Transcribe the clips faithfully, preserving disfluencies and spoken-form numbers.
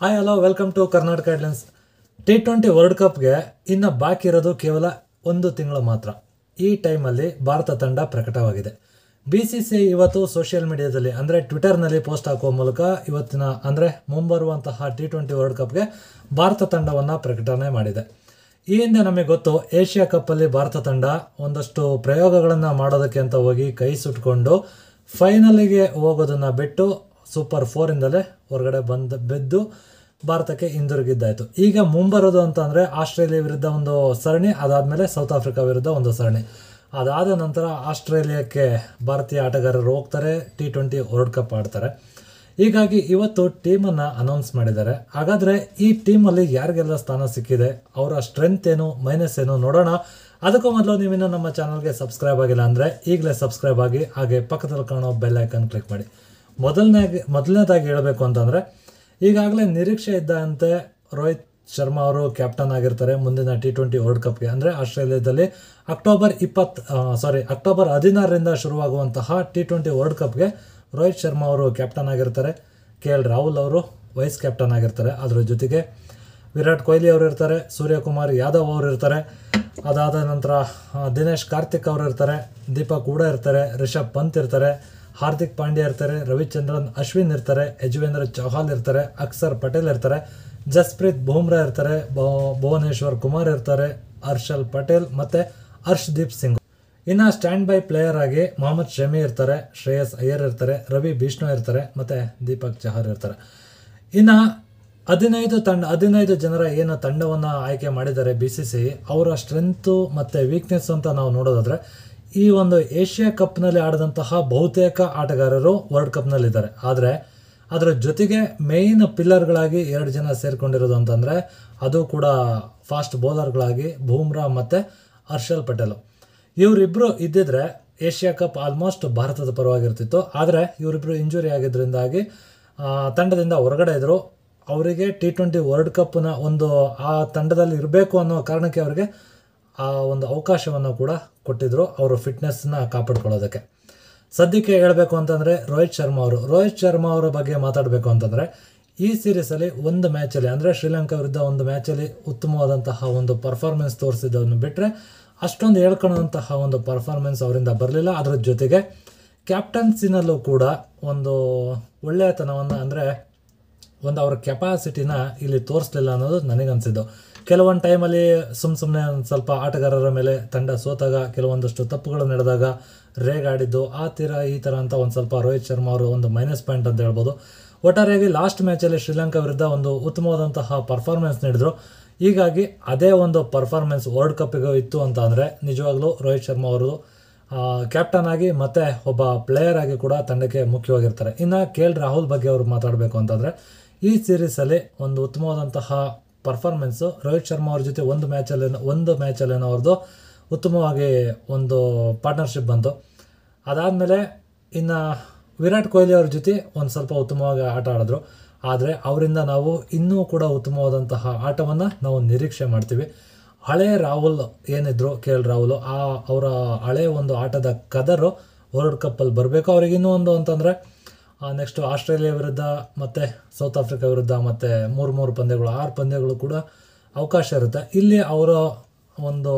Hi hello welcome to Karnataka headlines. T twenty world ಕಪ್ಗೆ ಇನ್ನು ಬಾಕಿ ಇರೋದು ಕೇವಲ ಒಂದು ತಿಂಗಳು ಮಾತ್ರ. ಈ ಟೈಮಲ್ಲಿ ಭಾರತ ತಂಡ ಪ್ರಕಟವಾಗಿದೆ. ಬಿ ಸಿ ಸಿ ಐ ಇವತ್ತು ಸೋಷಿಯಲ್ ಮೀಡಿಯಾದಲ್ಲಿ ಅಂದರೆ ಟ್ವಿಟರ್ನಲ್ಲಿ ಪೋಸ್ಟ್ ಹಾಕುವ ಮೂಲಕ ಇವತ್ತಿನ ಅಂದರೆ ಮುಂಬರುವಂತಹ ಟಿ ಟ್ವೆಂಟಿ ವರ್ಲ್ಡ್ ಕಪ್ಗೆ ಭಾರತ ತಂಡವನ್ನು ಪ್ರಕಟಣೆ ಮಾಡಿದೆ. ಈ ಹಿಂದೆ ನಮಗೆ ಗೊತ್ತು, ಏಷ್ಯಾ ಕಪ್ಪಲ್ಲಿ ಭಾರತ ತಂಡ ಒಂದಷ್ಟು ಪ್ರಯೋಗಗಳನ್ನು ಮಾಡೋದಕ್ಕೆ ಅಂತ ಹೋಗಿ ಕೈ ಸುಟ್ಕೊಂಡು ಫೈನಲಿಗೆ ಹೋಗೋದನ್ನು ಬಿಟ್ಟು ಸೂಪರ್ ಫೋರಿಂದಲೇ ಹೊರಗಡೆ ಬಂದು ಬಿದ್ದು ಭಾರತಕ್ಕೆ ಹಿಂದಿರುಗಿದ್ದಾಯಿತು. ಈಗ ಮುಂಬರೋದು ಅಂತ ಅಂದರೆ ಆಸ್ಟ್ರೇಲಿಯಾ ವಿರುದ್ಧ ಒಂದು ಸರಣಿ, ಅದಾದಮೇಲೆ ಸೌತ್ ಆಫ್ರಿಕಾ ವಿರುದ್ಧ ಒಂದು ಸರಣಿ. ಅದಾದ ನಂತರ ಆಸ್ಟ್ರೇಲಿಯಾಕ್ಕೆ ಭಾರತೀಯ ಆಟಗಾರರು ಹೋಗ್ತಾರೆ, ಟಿ ಟ್ವೆಂಟಿ ವರ್ಲ್ಡ್ ಕಪ್ ಆಡ್ತಾರೆ. ಹೀಗಾಗಿ ಇವತ್ತು ಟೀಮನ್ನು ಅನೌನ್ಸ್ ಮಾಡಿದ್ದಾರೆ. ಹಾಗಾದರೆ ಈ ಟೀಮಲ್ಲಿ ಯಾರಿಗೆಲ್ಲ ಸ್ಥಾನ ಸಿಕ್ಕಿದೆ, ಅವರ ಸ್ಟ್ರೆಂತ್ ಏನು, ಮೈನಸ್ ಏನು ನೋಡೋಣ. ಅದಕ್ಕೂ ಮೊದಲು ನೀವಿನ್ನೂ ನಮ್ಮ ಚಾನಲ್ಗೆ ಸಬ್ಸ್ಕ್ರೈಬ್ ಆಗಿಲ್ಲ ಅಂದರೆ ಈಗಲೇ ಸಬ್ಸ್ಕ್ರೈಬ್ ಆಗಿ, ಹಾಗೆ ಪಕ್ಕದಲ್ಲಿ ಕಾಣೋ ಬೆಲ್ ಐಕನ್ ಕ್ಲಿಕ್ ಮಾಡಿ. ಮೊದಲನೇ ಮೊದಲನೇದಾಗಿ ಹೇಳಬೇಕು ಅಂತಂದರೆ, ಈಗಾಗಲೇ ನಿರೀಕ್ಷೆ ಇದ್ದಂತೆ ರೋಹಿತ್ ಶರ್ಮಾ ಅವರು ಕ್ಯಾಪ್ಟನ್ ಆಗಿರ್ತಾರೆ ಮುಂದಿನ ಟಿ ಟ್ವೆಂಟಿ ವರ್ಲ್ಡ್ ಕಪ್ಗೆ. ಅಂದರೆ ಆಸ್ಟ್ರೇಲಿಯಾದಲ್ಲಿ ಅಕ್ಟೋಬರ್ ಇಪ್ಪತ್ತು ಸಾರಿ ಅಕ್ಟೋಬರ್ ಹದಿನಾರರಿಂದ ಶುರುವಾಗುವಂತಹ ಟಿ ಟ್ವೆಂಟಿ ವರ್ಲ್ಡ್ ಕಪ್ಗೆ ರೋಹಿತ್ ಶರ್ಮಾ ಅವರು ಕ್ಯಾಪ್ಟನ್ ಆಗಿರ್ತಾರೆ. ಕೆ ಎಲ್ ರಾಹುಲ್ ಅವರು ವೈಸ್ ಕ್ಯಾಪ್ಟನ್ ಆಗಿರ್ತಾರೆ. ಅದರ ಜೊತೆಗೆ ವಿರಾಟ್ ಕೊಹ್ಲಿ ಅವರು ಇರ್ತಾರೆ, ಸೂರ್ಯಕುಮಾರ್ ಯಾದವ್ ಅವರು ಇರ್ತಾರೆ. ಅದಾದ ನಂತರ ದಿನೇಶ್ ಕಾರ್ತಿಕ್ ಅವರು ಇರ್ತಾರೆ, ದೀಪಕ್ ಹೂಡಾ ಇರ್ತಾರೆ, ರಿಷಬ್ ಪಂತ್ ಇರ್ತಾರೆ, ಹಾರ್ದಿಕ್ ಪಾಂಡ್ಯ ಇರ್ತಾರೆ, ರವಿಚಂದ್ರನ್ ಅಶ್ವಿನ್ ಇರ್ತಾರೆ, ಯಜುವೇಂದ್ರ ಚೌಹಾಲ್ ಇರ್ತಾರೆ, ಅಕ್ಷರ್ ಪಟೇಲ್ ಇರ್ತಾರೆ, ಜಸ್ಪ್ರೀತ್ ಬುಮ್ರಾ ಇರ್ತಾರೆ, ಭುವನೇಶ್ವರ್ ಕುಮಾರ್ ಇರ್ತಾರೆ, ಹರ್ಷಲ್ ಪಟೇಲ್ ಮತ್ತು ಹರ್ಷ್ದೀಪ್ ಸಿಂಗ್. ಇನ್ನು ಸ್ಟ್ಯಾಂಡ್ ಬೈ ಪ್ಲೇಯರ್ ಆಗಿ ಮೊಹಮ್ಮದ್ ಶಮಿ ಇರ್ತಾರೆ, ಶ್ರೇಯಸ್ ಅಯ್ಯರ್ ಇರ್ತಾರೆ, ರವಿ ಬಿಷ್ಣು ಇರ್ತಾರೆ ಮತ್ತು ದೀಪಕ್ ಚಹರ್ ಇರ್ತಾರೆ. ಇನ್ನು ಹದಿನೈದು ತಂಡ ಹದಿನೈದು ಜನರ ಏನು ತಂಡವನ್ನು ಆಯ್ಕೆ ಮಾಡಿದ್ದಾರೆ ಬಿ ಸಿ ಸಿ ಐ, ಅವರ ಸ್ಟ್ರೆಂತು ಮತ್ತು ವೀಕ್ನೆಸ್ ಅಂತ ನಾವು ನೋಡೋದಾದರೆ, ಈ ಒಂದು ಏಷ್ಯಾ ಕಪ್ನಲ್ಲಿ ಆಡಿದಂತಹ ಬಹುತೇಕ ಆಟಗಾರರು ವರ್ಲ್ಡ್ ಕಪ್ನಲ್ಲಿದ್ದಾರೆ. ಆದರೆ ಅದರ ಜೊತೆಗೆ ಮೇಯ್ನ್ ಪಿಲ್ಲರ್ಗಳಾಗಿ ಎರಡು ಜನ ಸೇರಿಕೊಂಡಿರೋದು ಅಂತಂದರೆ ಅದು ಕೂಡ ಫಾಸ್ಟ್ ಬೌಲರ್ಗಳಾಗಿ ಬೂಮ್ರಾ ಮತ್ತು ಹರ್ಷಲ್ ಪಟೇಲ್. ಇವರಿಬ್ಬರು ಇದ್ದಿದ್ರೆ ಏಷ್ಯಾ ಕಪ್ ಆಲ್ಮೋಸ್ಟ್ ಭಾರತದ ಪರವಾಗಿರ್ತಿತ್ತು. ಆದರೆ ಇವರಿಬ್ಬರು ಇಂಜುರಿ ಆಗಿದ್ದರಿಂದಾಗಿ ತಂಡದಿಂದ ಹೊರಗಡೆ ಇದ್ದರು. ಅವರಿಗೆ ಟಿ ಟ್ವೆಂಟಿ ವರ್ಲ್ಡ್ ಕಪ್ನ ಒಂದು ಆ ತಂಡದಲ್ಲಿ ಇರಬೇಕು ಅನ್ನೋ ಕಾರಣಕ್ಕೆ ಅವರಿಗೆ ಆ ಒಂದು ಅವಕಾಶವನ್ನು ಕೂಡ ಕೊಟ್ಟಿದ್ದರು, ಅವರು ಫಿಟ್ನೆಸ್ನ ಕಾಪಾಡ್ಕೊಳ್ಳೋದಕ್ಕೆ. ಸದ್ಯಕ್ಕೆ ಹೇಳಬೇಕು ಅಂತಂದರೆ ರೋಹಿತ್ ಶರ್ಮಾ ಅವರು ರೋಹಿತ್ ಶರ್ಮಾ ಅವರ ಬಗ್ಗೆ ಮಾತಾಡಬೇಕು ಅಂತಂದರೆ, ಈ ಸೀರೀಸಲ್ಲಿ ಒಂದು ಮ್ಯಾಚಲ್ಲಿ ಅಂದರೆ ಶ್ರೀಲಂಕಾ ವಿರುದ್ಧ ಒಂದು ಮ್ಯಾಚಲ್ಲಿ ಉತ್ತಮವಾದಂತಹ ಒಂದು ಪರ್ಫಾರ್ಮೆನ್ಸ್ ತೋರಿಸಿದ್ದನ್ನು ಬಿಟ್ಟರೆ ಅಷ್ಟೊಂದು ಹೇಳ್ಕೊಳ್ಳೋಂತಹ ಒಂದು ಪರ್ಫಾರ್ಮೆನ್ಸ್ ಅವರಿಂದ ಬರಲಿಲ್ಲ. ಅದರ ಜೊತೆಗೆ ಕ್ಯಾಪ್ಟನ್ಸಿನಲ್ಲೂ ಕೂಡ ಒಂದು ಒಳ್ಳೆಯತನವನ್ನು ಅಂದರೆ ಒಂದು ಅವರ ಕೆಪಾಸಿಟಿನ ಇಲ್ಲಿ ತೋರಿಸಲಿಲ್ಲ ಅನ್ನೋದು ನನಗನ್ಸಿದ್ದು. ಕೆಲವೊಂದು ಟೈಮಲ್ಲಿ ಸುಮ್ಮ ಸುಮ್ಮನೆ ಒಂದು ಸ್ವಲ್ಪ ಆಟಗಾರರ ಮೇಲೆ ತಂಡ ಸೋತಾಗ ಕೆಲವೊಂದಷ್ಟು ತಪ್ಪುಗಳು ನಡೆದಾಗ ರೇಗಾಡಿದ್ದು, ಆ ತೀರ ಈ ಥರ ಅಂತ ಒಂದು ಸ್ವಲ್ಪ ರೋಹಿತ್ ಶರ್ಮಾ ಅವರು ಒಂದು ಮೈನಸ್ ಪಾಯಿಂಟ್ ಅಂತ ಹೇಳ್ಬೋದು. ಒಟ್ಟಾರೆಯಾಗಿ ಲಾಸ್ಟ್ ಮ್ಯಾಚಲ್ಲಿ ಶ್ರೀಲಂಕಾ ವಿರುದ್ಧ ಒಂದು ಉತ್ತಮವಾದಂತಹ ಪರ್ಫಾರ್ಮೆನ್ಸ್ ನೀಡಿದ್ರು. ಹೀಗಾಗಿ ಅದೇ ಒಂದು ಪರ್ಫಾರ್ಮೆನ್ಸ್ ವರ್ಲ್ಡ್ ಕಪ್ಪಿಗೆ ಇತ್ತು ಅಂತ ಅಂದರೆ ನಿಜವಾಗ್ಲೂ ರೋಹಿತ್ ಶರ್ಮಾ ಅವರು ಕ್ಯಾಪ್ಟನ್ ಆಗಿ ಮತ್ತು ಒಬ್ಬ ಪ್ಲೇಯರ್ ಆಗಿ ಕೂಡ ತಂಡಕ್ಕೆ ಮುಖ್ಯವಾಗಿರ್ತಾರೆ. ಇನ್ನು ಕೆ ಎಲ್ ರಾಹುಲ್ ಬಗ್ಗೆ ಅವರು ಮಾತಾಡಬೇಕು ಅಂತಂದರೆ, ಈ ಸೀರೀಸಲ್ಲಿ ಒಂದು ಉತ್ತಮವಾದಂತಹ ಪರ್ಫಾರ್ಮೆನ್ಸು ರೋಹಿತ್ ಶರ್ಮಾ ಅವ್ರ ಜೊತೆ ಒಂದು ಮ್ಯಾಚಲ್ಲಿ ಒಂದು ಮ್ಯಾಚಲ್ಲೇನೋ ಅವ್ರದ್ದು ಉತ್ತಮವಾಗಿ ಒಂದು ಪಾರ್ಟ್ನರ್ಶಿಪ್ ಬಂತು. ಅದಾದಮೇಲೆ ಇನ್ನು ವಿರಾಟ್ ಕೊಹ್ಲಿ ಅವ್ರ ಜೊತೆ ಒಂದು ಸ್ವಲ್ಪ ಉತ್ತಮವಾಗಿ ಆಟ ಆಡಿದ್ರು. ಆದರೆ ಅವರಿಂದ ನಾವು ಇನ್ನೂ ಕೂಡ ಉತ್ತಮವಾದಂತಹ ಆಟವನ್ನು ನಾವು ನಿರೀಕ್ಷೆ ಮಾಡ್ತೀವಿ. ಹಳೆಯ ರಾಹುಲ್ ಏನಿದ್ರು ಕೆ ಎಲ್ ರಾಹುಲ್, ಆ ಅವರ ಹಳೆಯ ಒಂದು ಆಟದ ಕದರು ವರ್ಲ್ಡ್ ಕಪ್ಪಲ್ಲಿ ಬರಬೇಕು. ಅವ್ರಿಗೆ ಇನ್ನೂ ಒಂದು ಅಂತಂದರೆ ನೆಕ್ಸ್ಟು ಆಸ್ಟ್ರೇಲಿಯಾ ವಿರುದ್ಧ ಮತ್ತು ಸೌತ್ ಆಫ್ರಿಕಾ ವಿರುದ್ಧ ಮತ್ತು ಮೂರು ಮೂರು ಪಂದ್ಯಗಳು ಆರು ಪಂದ್ಯಗಳು ಕೂಡ ಅವಕಾಶ ಇರುತ್ತೆ. ಇಲ್ಲಿ ಅವರ ಒಂದು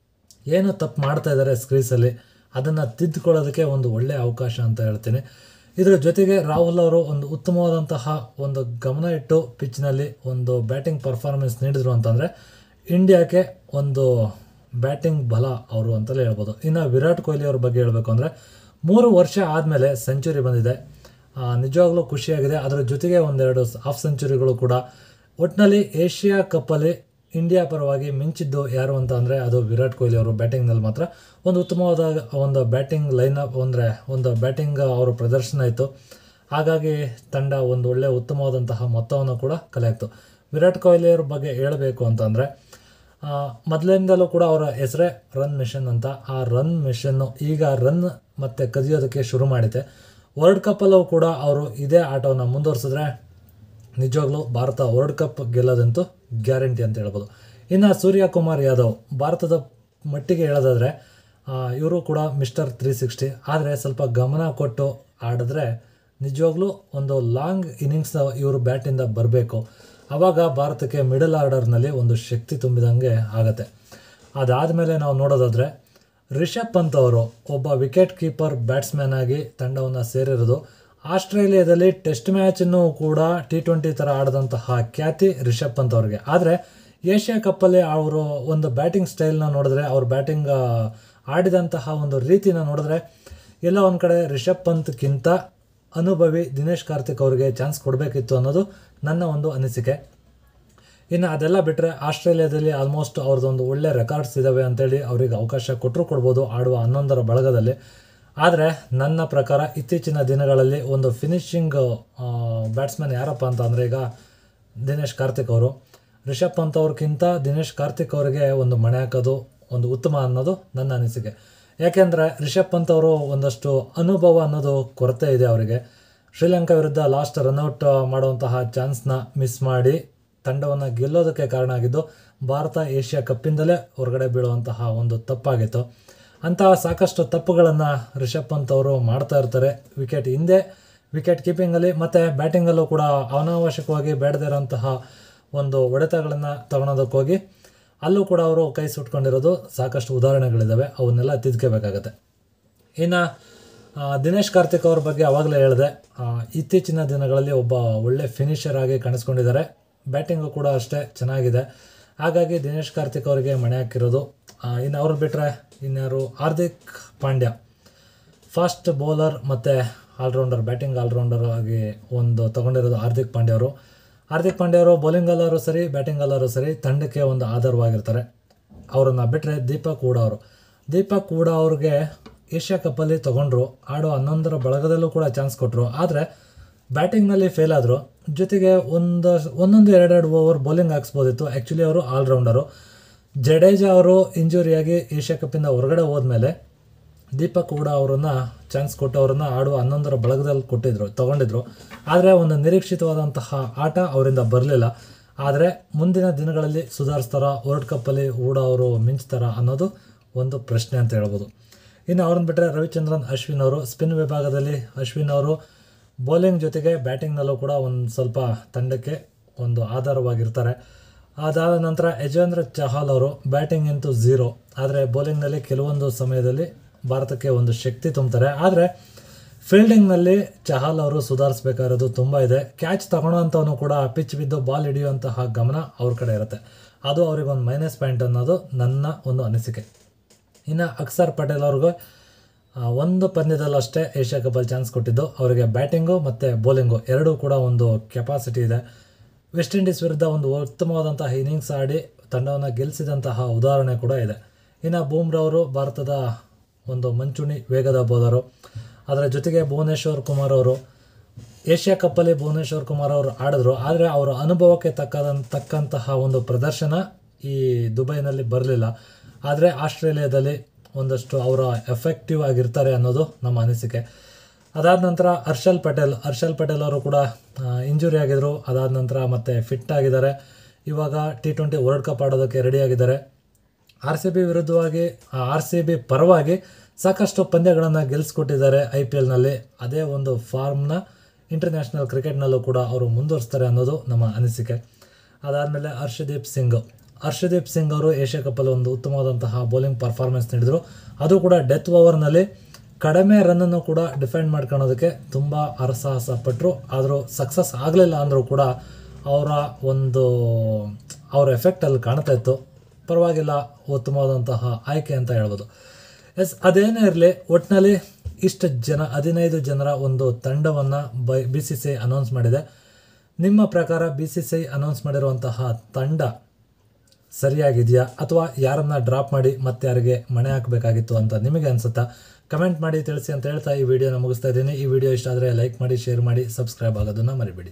ಏನು ತಪ್ಪು ಮಾಡ್ತಾ ಇದ್ದಾರೆ ಸ್ಕ್ರೀಸಲ್ಲಿ, ಅದನ್ನು ತಿದ್ದುಕೊಳ್ಳೋದಕ್ಕೆ ಒಂದು ಒಳ್ಳೆಯ ಅವಕಾಶ ಅಂತ ಹೇಳ್ತೀನಿ. ಇದರ ಜೊತೆಗೆ ರಾಹುಲ್ ಅವರು ಒಂದು ಉತ್ತಮವಾದಂತಹ ಒಂದು ಗಮನ ಇಟ್ಟು ಪಿಚ್ನಲ್ಲಿ ಒಂದು ಬ್ಯಾಟಿಂಗ್ ಪರ್ಫಾರ್ಮೆನ್ಸ್ ನೀಡಿದ್ರು ಅಂತಂದರೆ ಇಂಡಿಯಾಕ್ಕೆ ಒಂದು ಬ್ಯಾಟಿಂಗ್ ಬಲ ಅವರು ಅಂತಲೇ ಹೇಳ್ಬೋದು. ಇನ್ನು ವಿರಾಟ್ ಕೊಹ್ಲಿ ಅವ್ರ ಬಗ್ಗೆ ಹೇಳಬೇಕು ಅಂದರೆ, ಮೂರು ವರ್ಷ ಆದಮೇಲೆ ಸೆಂಚುರಿ ಬಂದಿದೆ, ನಿಜವಾಗ್ಲೂ ಖುಷಿಯಾಗಿದೆ. ಅದರ ಜೊತೆಗೆ ಒಂದೆರಡು ಹಾಫ್ ಸೆಂಚುರಿಗಳು ಕೂಡ. ಒಟ್ಟಿನಲ್ಲಿ ಏಷ್ಯಾ ಕಪ್ಪಲ್ಲಿ ಇಂಡಿಯಾ ಪರವಾಗಿ ಮಿಂಚಿದ್ದು ಯಾರು ಅಂತ ಅಂದರೆ ಅದು ವಿರಾಟ್ ಕೊಹ್ಲಿ ಅವರು. ಬ್ಯಾಟಿಂಗ್ನಲ್ಲಿ ಮಾತ್ರ ಒಂದು ಉತ್ತಮವಾದ ಒಂದು ಬ್ಯಾಟಿಂಗ್ ಲೈನಪ್ ಅಂದರೆ ಒಂದು ಬ್ಯಾಟಿಂಗ್ ಅವರ ಪ್ರದರ್ಶನ ಇತ್ತು. ಹಾಗಾಗಿ ತಂಡ ಒಂದು ಒಳ್ಳೆಯ ಉತ್ತಮವಾದಂತಹ ಮೊತ್ತವನ್ನು ಕೂಡ ಕಲೆ ಹಾಕ್ತು. ವಿರಾಟ್ ಕೊಹ್ಲಿ ಅವ್ರ ಬಗ್ಗೆ ಹೇಳಬೇಕು ಅಂತಂದರೆ, ಮೊದಲಿಂದಲೂ ಕೂಡ ಅವರ ಹೆಸರೇ ರನ್ ಮಿಷನ್ ಅಂತ. ಆ ರನ್ ಮಿಷನ್ನು ಈಗ ರನ್ ಮತ್ತು ಕದಿಯೋದಕ್ಕೆ ಶುರು ಮಾಡಿದೆ. ವರ್ಲ್ಡ್ ಕಪ್ಪಲ್ಲೂ ಕೂಡ ಅವರು ಇದೇ ಆಟವನ್ನು ಮುಂದುವರಿಸಿದ್ರೆ ನಿಜವಾಗ್ಲೂ ಭಾರತ ವರ್ಲ್ಡ್ ಕಪ್ ಗೆಲ್ಲೋದಂತೂ ಗ್ಯಾರಂಟಿ ಅಂತ ಹೇಳ್ಬೋದು. ಇನ್ನು ಸೂರ್ಯಕುಮಾರ್ ಯಾದವ್ ಭಾರತದ ಮಟ್ಟಿಗೆ ಹೇಳೋದಾದರೆ ಇವರು ಕೂಡ ಮಿಸ್ಟರ್ ತ್ರೀ ಸಿಕ್ಸ್ಟಿ. ಆದರೆ ಸ್ವಲ್ಪ ಗಮನ ಕೊಟ್ಟು ಆಡಿದ್ರೆ ನಿಜವಾಗ್ಲೂ ಒಂದು ಲಾಂಗ್ ಇನ್ನಿಂಗ್ಸ್ ಇವರು ಬ್ಯಾಟಿಂದ ಬರಬೇಕು. ಆವಾಗ ಭಾರತಕ್ಕೆ ಮಿಡಲ್ ಆರ್ಡರ್ನಲ್ಲಿ ಒಂದು ಶಕ್ತಿ ತುಂಬಿದಂಗೆ ಆಗುತ್ತೆ. ಅದಾದಮೇಲೆ ನಾವು ನೋಡೋದಾದರೆ ರಿಷಬ್ ಪಂತ್ ಅವರು ಒಬ್ಬ ವಿಕೆಟ್ ಕೀಪರ್ ಬ್ಯಾಟ್ಸ್ಮನ್ ಆಗಿ ತಂಡವನ್ನು ಸೇರಿರೋದು. ಆಸ್ಟ್ರೇಲಿಯಾದಲ್ಲಿ ಟೆಸ್ಟ್ ಮ್ಯಾಚನ್ನು ಕೂಡ ಟಿ ಟ್ವೆಂಟಿ ಥರ ಆಡಿದಂತಹ ಖ್ಯಾತಿ ರಿಷಬ್ ಪಂತ್ ಅವ್ರಿಗೆ. ಆದರೆ ಏಷ್ಯಾ ಕಪ್ಪಲ್ಲಿ ಅವರು ಒಂದು ಬ್ಯಾಟಿಂಗ್ ಸ್ಟೈಲ್ನ ನೋಡಿದ್ರೆ, ಅವ್ರ ಬ್ಯಾಟಿಂಗ್ ಆಡಿದಂತಹ ಒಂದು ರೀತಿನ ನೋಡಿದ್ರೆ ಎಲ್ಲ ಒಂದು ಕಡೆ ರಿಷಬ್ ಪಂತ್ಗಿಂತ ಅನುಭವಿ ದಿನೇಶ್ ಕಾರ್ತಿಕ್ ಅವರಿಗೆ ಚಾನ್ಸ್ ಕೊಡಬೇಕಿತ್ತು ಅನ್ನೋದು ನನ್ನ ಒಂದು ಅನಿಸಿಕೆ. ಇನ್ನು ಅದೆಲ್ಲ ಬಿಟ್ಟರೆ ಆಸ್ಟ್ರೇಲಿಯಾದಲ್ಲಿ ಆಲ್ಮೋಸ್ಟ್ ಅವ್ರದ್ದೊಂದು ಒಳ್ಳೆ ರೆಕಾರ್ಡ್ಸ್ ಇದ್ದಾವೆ ಅಂತೇಳಿ ಅವ್ರಿಗೆ ಅವಕಾಶ ಕೊಟ್ಟರು ಕೊಡ್ಬೋದು ಆಡುವ ಹನ್ನೊಂದರ ಬಳಗದಲ್ಲಿ. ಆದರೆ ನನ್ನ ಪ್ರಕಾರ ಇತ್ತೀಚಿನ ದಿನಗಳಲ್ಲಿ ಒಂದು ಫಿನಿಶಿಂಗ್ ಬ್ಯಾಟ್ಸ್ಮನ್ ಯಾರಪ್ಪ ಅಂತ ಅಂದರೆ ಈಗ ದಿನೇಶ್ ಕಾರ್ತಿಕ್ ಅವರು. ರಿಷಬ್ ಪಂತ್ ಅವ್ರಿಗಿಂತ ದಿನೇಶ್ ಕಾರ್ತಿಕ್ ಅವರಿಗೆ ಒಂದು ಮಣೆ ಹಾಕೋದು ಒಂದು ಉತ್ತಮ ಅನ್ನೋದು ನನ್ನ ಅನಿಸಿಕೆ. ಯಾಕೆಂದರೆ ರಿಷಬ್ ಪಂತ್ ಅವರು ಒಂದಷ್ಟು ಅನುಭವ ಅನ್ನೋದು ಕೊರತೆ ಇದೆ ಅವರಿಗೆ. ಶ್ರೀಲಂಕಾ ವಿರುದ್ಧ ಲಾಸ್ಟ್ ರನ್ಔಟ್ ಮಾಡುವಂತಹ ಚಾನ್ಸ್ನ ಮಿಸ್ ಮಾಡಿ ತಂಡವನ್ನು ಗೆಲ್ಲೋದಕ್ಕೆ ಕಾರಣ ಆಗಿದ್ದು ಭಾರತ ಏಷ್ಯಾ ಕಪ್ಪಿಂದಲೇ ಹೊರಗಡೆ ಬೀಳುವಂತಹ ಒಂದು ತಪ್ಪಾಗಿತ್ತು. ಅಂತಹ ಸಾಕಷ್ಟು ತಪ್ಪುಗಳನ್ನು ರಿಷಬ್ ಪಂತ್ ಅವರು ಮಾಡ್ತಾ ಇರ್ತಾರೆ ವಿಕೆಟ್ ಹಿಂದೆ, ವಿಕೆಟ್ ಕೀಪಿಂಗಲ್ಲಿ ಮತ್ತು ಬ್ಯಾಟಿಂಗಲ್ಲೂ ಕೂಡ ಅನಾವಶ್ಯಕವಾಗಿ ಬೇಡದೇ ಇರೋಂತಹ ಒಂದು ಹೊಡೆತಗಳನ್ನು ತಗೊಳೋದಕ್ಕೋಗಿ ಅಲ್ಲೂ ಕೂಡ ಅವರು ಕೈ ಸುಟ್ಕೊಂಡಿರೋದು ಸಾಕಷ್ಟು ಉದಾಹರಣೆಗಳಿದ್ದಾವೆ. ಅವನ್ನೆಲ್ಲ ತಿದ್ಕೋಬೇಕಾಗತ್ತೆ. ಇನ್ನು ದಿನೇಶ್ ಕಾರ್ತಿಕ್ ಅವ್ರ ಬಗ್ಗೆ ಆವಾಗಲೇ ಹೇಳಿದೆ, ಇತ್ತೀಚಿನ ದಿನಗಳಲ್ಲಿ ಒಬ್ಬ ಒಳ್ಳೆ ಫಿನಿಷರ್ ಆಗಿ ಕಾಣಿಸ್ಕೊಂಡಿದ್ದಾರೆ. ಬ್ಯಾಟಿಂಗು ಕೂಡ ಅಷ್ಟೇ ಚೆನ್ನಾಗಿದೆ. ಹಾಗಾಗಿ ದಿನೇಶ್ ಕಾರ್ತಿಕ್ ಅವರಿಗೆ ಮಣೆ ಹಾಕಿರೋದು. ಇನ್ನು ಅವ್ರು ಬಿಟ್ಟರೆ ಇನ್ಯಾರು ಹಾರ್ದಿಕ್ ಪಾಂಡ್ಯ, ಫಾಸ್ಟ್ ಬೌಲರ್ ಮತ್ತು ಆಲ್ರೌಂಡರ್, ಬ್ಯಾಟಿಂಗ್ ಆಲ್ರೌಂಡರ್ ಆಗಿ ಒಂದು ತೊಗೊಂಡಿರೋದು ಹಾರ್ದಿಕ್ ಪಾಂಡ್ಯ ಅವರು. ಹಾರ್ದಿಕ್ ಪಾಂಡ್ಯ ಅವರು ಬೌಲಿಂಗಲ್ಲರೂ ಸರಿ ಬ್ಯಾಟಿಂಗಲ್ಲರೂ ಸರಿ ತಂಡಕ್ಕೆ ಒಂದು ಆಧಾರವಾಗಿರ್ತಾರೆ. ಅವರನ್ನು ಬಿಟ್ಟರೆ ದೀಪಕ್ ಹೂಡಾ ಅವರು. ದೀಪಕ್ ಹೂಡಾ ಅವ್ರಿಗೆ ಏಷ್ಯಾ ಕಪ್ಪಲ್ಲಿ ತೊಗೊಂಡ್ರು, ಆಡೋ ಹನ್ನೊಂದರ ಬಳಗದಲ್ಲೂ ಕೂಡ ಚಾನ್ಸ್ ಕೊಟ್ಟರು. ಆದರೆ ಬ್ಯಾಟಿಂಗ್ನಲ್ಲಿ ಫೇಲ್ ಆದರು. ಜೊತೆಗೆ ಒಂದು ಒಂದೊಂದು ಎರಡೆರಡು ಓವರ್ ಬೌಲಿಂಗ್ ಹಾಕ್ಸ್ಬೋದಿತ್ತು. ಆ್ಯಕ್ಚುಲಿ ಅವರು ಆಲ್ರೌಂಡರು. ಜಡೇಜಾ ಅವರು ಇಂಜುರಿಯಾಗಿ ಏಷ್ಯಾ ಕಪ್ಪಿಂದ ಹೊರಗಡೆ ಹೋದ್ಮೇಲೆ ದೀಪಕ್ ಹೂಡಾ ಅವರನ್ನು ಚಾನ್ಸ್ ಕೊಟ್ಟು ಅವರನ್ನು ಆಡುವ ಹನ್ನೊಂದರ ಬಳಗದಲ್ಲಿ ಕೊಟ್ಟಿದ್ರು ತೊಗೊಂಡಿದ್ರು. ಆದರೆ ಒಂದು ನಿರೀಕ್ಷಿತವಾದಂತಹ ಆಟ ಅವರಿಂದ ಬರಲಿಲ್ಲ. ಆದರೆ ಮುಂದಿನ ದಿನಗಳಲ್ಲಿ ಸುಧಾರಿಸ್ತಾರ, ವರ್ಲ್ಡ್ ಕಪ್ಪಲ್ಲಿ ಹೂಡಾ ಅವರು ಮಿಂಚ್ತಾರ ಅನ್ನೋದು ಒಂದು ಪ್ರಶ್ನೆ ಅಂತ ಹೇಳ್ಬೋದು. ಇನ್ನು ಅವ್ರನ್ನ ಬಿಟ್ಟರೆ ರವಿಚಂದ್ರನ್ ಅಶ್ವಿನ್ ಅವರು, ಸ್ಪಿನ್ ವಿಭಾಗದಲ್ಲಿ ಅಶ್ವಿನ್ ಅವರು ಬೌಲಿಂಗ್ ಜೊತೆಗೆ ಬ್ಯಾಟಿಂಗ್ನಲ್ಲೂ ಕೂಡ ಒಂದು ಸ್ವಲ್ಪ ತಂಡಕ್ಕೆ ಒಂದು ಆಧಾರವಾಗಿರ್ತಾರೆ. ಅದಾದ ನಂತರ ಯಜೇಂದ್ರ ಚಹಲ್ ಅವರು ಬ್ಯಾಟಿಂಗ್ ಅಂತೂ ಝೀರೋ, ಆದರೆ ಬೌಲಿಂಗ್ನಲ್ಲಿ ಕೆಲವೊಂದು ಸಮಯದಲ್ಲಿ ಭಾರತಕ್ಕೆ ಒಂದು ಶಕ್ತಿ ತುಂಬ್ತಾರೆ. ಆದರೆ ಫೀಲ್ಡಿಂಗ್ನಲ್ಲಿ ಚಹಲ್ ಅವರು ಸುಧಾರಿಸಬೇಕಾಗಿರೋದು ತುಂಬ ಇದೆ. ಕ್ಯಾಚ್ ತಗೊಳ್ಳೋಂಥವನು ಕೂಡ ಪಿಚ್ ಬಿದ್ದು ಬಾಲ್ ಹಿಡಿಯುವಂತಹ ಗಮನ ಅವ್ರ ಕಡೆ ಇರುತ್ತೆ. ಅದು ಅವ್ರಿಗೊಂದು ಮೈನಸ್ ಪಾಯಿಂಟ್ ಅನ್ನೋದು ನನ್ನ ಒಂದು ಅನಿಸಿಕೆ. ಇನ್ನು ಅಕ್ಷರ್ ಪಟೇಲ್ ಅವ್ರಿಗೆ ಒಂದು ಪಂದ್ಯದಲ್ಲಷ್ಟೇ ಏಷ್ಯಾ ಕಪ್ಪಲ್ಲಿ ಚಾನ್ಸ್ ಕೊಟ್ಟಿದ್ದು. ಅವರಿಗೆ ಬ್ಯಾಟಿಂಗು ಮತ್ತು ಬೌಲಿಂಗು ಎರಡೂ ಕೂಡ ಒಂದು ಕೆಪಾಸಿಟಿ ಇದೆ. ವೆಸ್ಟ್ ಇಂಡೀಸ್ ವಿರುದ್ಧ ಒಂದು ಉತ್ತಮವಾದಂತಹ ಇನ್ನಿಂಗ್ಸ್ ಆಡಿ ತಂಡವನ್ನು ಗೆಲ್ಲಿಸಿದಂತಹ ಉದಾಹರಣೆ ಕೂಡ ಇದೆ. ಇನ್ನು ಬೂಮ್ರಾ ಅವರು ಭಾರತದ ಒಂದು ಮಂಚೂಣಿ ವೇಗದ ಬೌಲರು. ಅದರ ಜೊತೆಗೆ ಭುವನೇಶ್ವರ್ ಕುಮಾರ್ ಅವರು ಏಷ್ಯಾ ಕಪ್ಪಲ್ಲಿ ಭುವನೇಶ್ವರ್ ಕುಮಾರ್ ಅವರು ಆಡಿದ್ರು. ಆದರೆ ಅವರ ಅನುಭವಕ್ಕೆ ತಕ್ಕದ ತಕ್ಕಂತಹ ಒಂದು ಪ್ರದರ್ಶನ ಈ ದುಬೈನಲ್ಲಿ ಬರಲಿಲ್ಲ. ಆದರೆ ಆಸ್ಟ್ರೇಲಿಯಾದಲ್ಲಿ ಒಂದಷ್ಟು ಅವರ ಎಫೆಕ್ಟಿವ್ ಆಗಿರ್ತಾರೆ ಅನ್ನೋದು ನಮ್ಮ ಅನಿಸಿಕೆ. ಅದಾದ ನಂತರ ಹರ್ಷಲ್ ಪಟೇಲ್ ಹರ್ಷಲ್ ಪಟೇಲ್ ಅವರು ಕೂಡ ಇಂಜುರಿ ಆಗಿದ್ದರು. ಅದಾದ ನಂತರ ಮತ್ತೆ ಫಿಟ್ ಆಗಿದ್ದಾರೆ. ಇವಾಗ ಟಿ ಟ್ವೆಂಟಿ ವರ್ಲ್ಡ್ ಕಪ್ ಆಡೋದಕ್ಕೆ ರೆಡಿಯಾಗಿದ್ದಾರೆ. ಆರ್ ಸಿ ಬಿ ವಿರುದ್ಧವಾಗಿ ಆರ್ ಸಿ ಬಿ ಪರವಾಗಿ ಸಾಕಷ್ಟು ಪಂದ್ಯಗಳನ್ನು ಗೆಲ್ಲಿಸ್ಕೊಟ್ಟಿದ್ದಾರೆ ಐ ಪಿ ಎಲ್ನಲ್ಲಿ. ಅದೇ ಒಂದು ಫಾರ್ಮ್ನ ಇಂಟರ್ನ್ಯಾಷನಲ್ ಕ್ರಿಕೆಟ್ನಲ್ಲೂ ಕೂಡ ಅವರು ಮುಂದುವರಿಸ್ತಾರೆ ಅನ್ನೋದು ನಮ್ಮ ಅನಿಸಿಕೆ. ಅದಾದಮೇಲೆ ಹರ್ಷದೀಪ್ ಸಿಂಗ್ ಹರ್ಷದೀಪ್ ಸಿಂಗ್ ಅವರು ಏಷ್ಯಾ ಕಪ್ಪಲ್ಲಿ ಒಂದು ಉತ್ತಮವಾದಂತಹ ಬೌಲಿಂಗ್ ಪರ್ಫಾರ್ಮೆನ್ಸ್ ನೀಡಿದರು. ಅದು ಕೂಡ ಡೆತ್ ಓವರ್ನಲ್ಲಿ ಕಡಿಮೆ ರನ್ನನ್ನು ಕೂಡ ಡಿಫೆಂಡ್ ಮಾಡ್ಕೊಳ್ಳೋದಕ್ಕೆ ತುಂಬ ಹರಸಾಹಸ ಪಟ್ಟರು. ಆದರೂ ಸಕ್ಸಸ್ ಆಗಲಿಲ್ಲ ಅಂದರೂ ಕೂಡ ಅವರ ಒಂದು ಅವರ ಎಫೆಕ್ಟ್ ಅಲ್ಲಿ ಕಾಣ್ತಾ ಇತ್ತು. ಪರವಾಗಿಲ್ಲ, ಉತ್ತಮವಾದಂತಹ ಆಯ್ಕೆ ಅಂತ ಹೇಳ್ಬೋದು. ಎಸ್, ಅದೇನೇ ಇರಲಿ, ಒಟ್ಟಿನಲ್ಲಿ ಇಷ್ಟು ಜನ ಹದಿನೈದು ಜನರ ಒಂದು ತಂಡವನ್ನು by B C C I announce ಮಾಡಿದೆ. ನಿಮ್ಮ ಪ್ರಕಾರ B C C I announce ಮಾಡಿರುವಂತಹ ತಂಡ ಸರಿಯಾಗಿದೆಯಾ, ಅಥವಾ ಯಾರನ್ನು ಡ್ರಾಪ್ ಮಾಡಿ ಮತ್ತೆ ಯಾರಿಗೆ ಮಣೆ ಹಾಕಬೇಕಾಗಿತ್ತು ಅಂತ ನಿಮಗೆ ಅನಿಸುತ್ತಾ? ಕಮೆಂಟ್ ಮಾಡಿ ತಿಳಿಸಿ ಅಂತ ಹೇಳ್ತಾ ಈ ವಿಡಿಯೋನ ಮುಗಿಸ್ತಾ ಇದ್ದೀನಿ. ಈ ವಿಡಿಯೋ ಇಷ್ಟ ಆದರೆ ಲೈಕ್ ಮಾಡಿ, ಶೇರ್ ಮಾಡಿ, ಸಬ್ಸ್ಕ್ರೈಬ್ ಆಗೋದನ್ನು ಮರಿಬೇಡಿ.